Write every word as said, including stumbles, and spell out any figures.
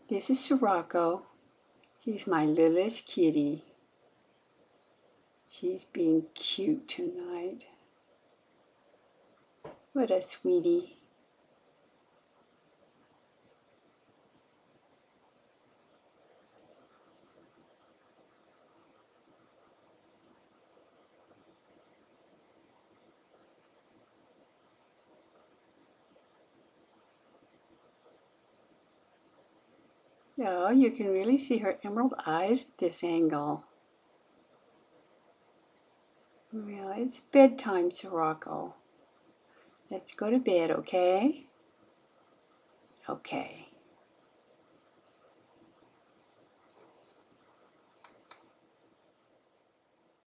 This is Sirocco. She's my littlest kitty. She's being cute tonight. What a sweetie. Yeah, you can really see her emerald eyes at this angle. Well, it's bedtime, Sirocco. Let's go to bed, okay? Okay.